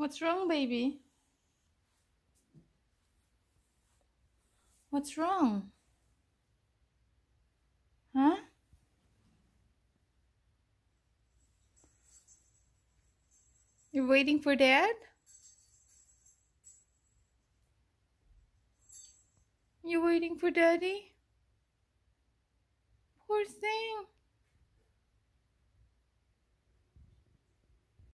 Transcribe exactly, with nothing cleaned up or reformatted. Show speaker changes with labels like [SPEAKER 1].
[SPEAKER 1] What's wrong, baby? What's wrong? Huh? You're waiting for Dad? You waiting for Daddy? Poor thing.